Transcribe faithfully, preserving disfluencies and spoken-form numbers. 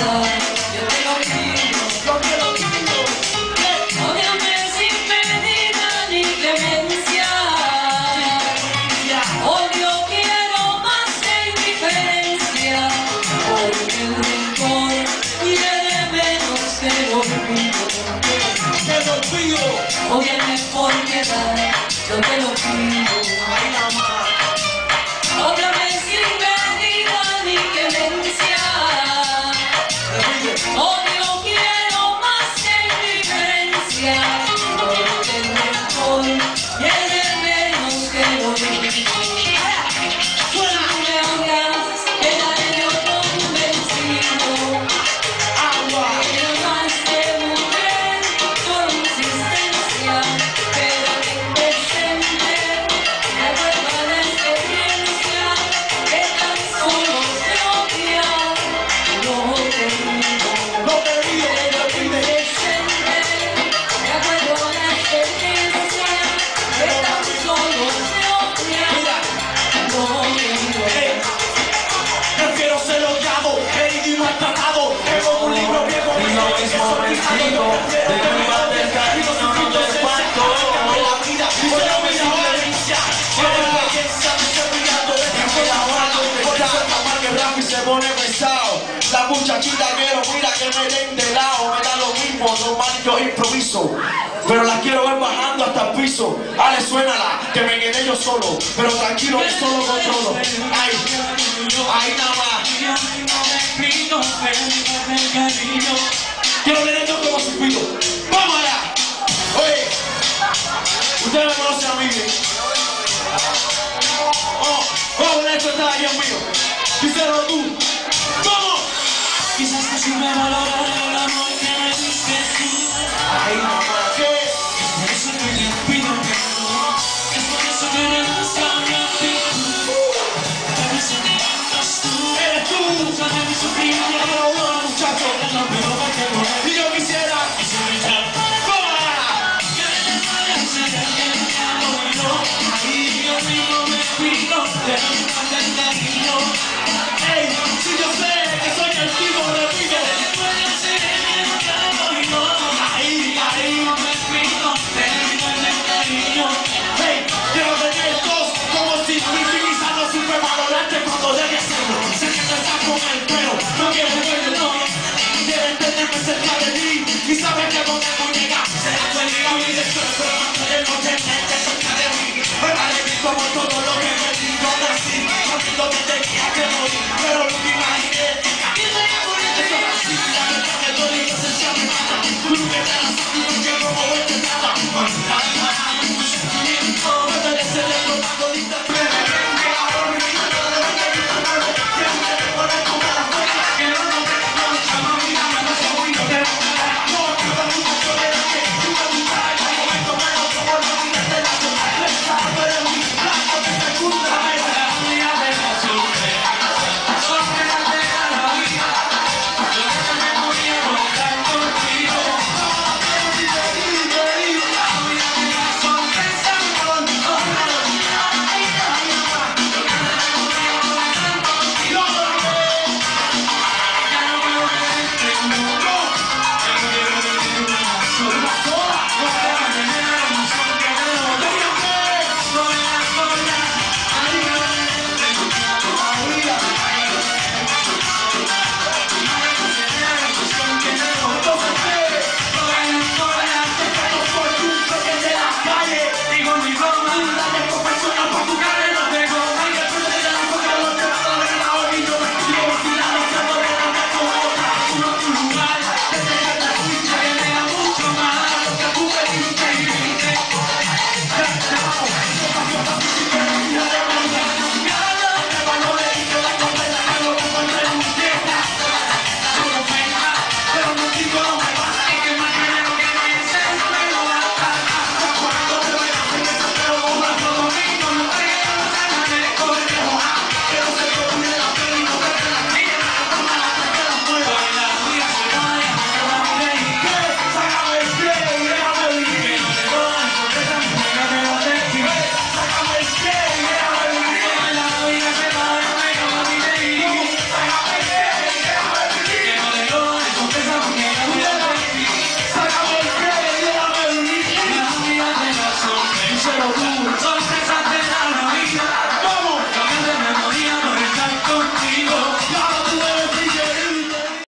yo te lo pido, yo te lo pido. Ódiame sin medida ni clemencia. Odio quiero más que indiferencia, porque el rencor hiere menos que el olvido. Te lo pido. Ódiame por piedad, yo te lo pido. Ay, mamá. Ódiame sin medida ni clemencia. Odio quiero más que indiferencia, porque el rencor hiere menos que el olvido. Tú me odias, quedaré yo convencido. Agua. Que más de mujer por insistencia, pero que presente me acuerdo a la experiencia que tan solo se odia. No te digo, No te digo. pero que presente me acuerdo a la experiencia que tan solo se odia. Mira. No te digo. Hey. Prefiero ser odiado, herido y maltratado, que como un libro viejo Y lo mismo recibo de tu parte el cariño, no te espanto. de la vida, y solo mi diferencia. Eres belleza, me estoy brillando de ti, por la mano, por eso el mamá que rap y se pone pesado. La muchachita quiero, mira que me den de lado, me da lo mismo, normal yo improviso. Pero la quiero ver bajando hasta el piso. Ale, suénala, que me quedé yo solo, pero tranquilo que solo controlo. Ay, ahí nada más. Quiero ver esto como suspiro. ¡Vamos allá! Oye, ustedes me conocen a mí bien. Oh, oh, esto está ahí, mío. Díselo tú. ¡Vamos! Quizás te sirve valorar el amor que me diste tú. Ay, mamá, ¿qué? Por eso que le pido perdón. Es por eso que renuncio a mi actitud. Pero si te amas tú, Eres tú. sabes mi sufrimiento. Número uno, muchacho. No puedo verte morir. Y yo quisiera. Y si me llamas, ¡Vamos allá! que te vaya a ser el que me amo y no. Ahí yo mismo me pido perdón del cariño. Ey, si yo sé que soy el tipo, repito. Puede ser el que me amo y no. Ahí, ahí. Me pido perdón del cariño. Hey, quiero tener dos como si mi quizás no supe valorarte cuando debí hacerlo. Sé que te estás con el pelo, no quiero verlo, no. Quieres tenerme cerca de ti y sabes que podemos llegar. Será tu amiga mi deseo, pero mantenerlo tenerte cerca de mí. Fuera de mí como todo lo que me di, yo nací, sabiendo que tenía que morir, pero lo que imaginé. Que me iba a morir de todo así, la verdad me duele y la esencia me mata. Tú no me das y no quiero moverte nada. cero dos.